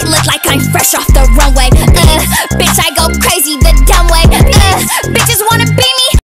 look like I'm fresh off the runway. Bitch,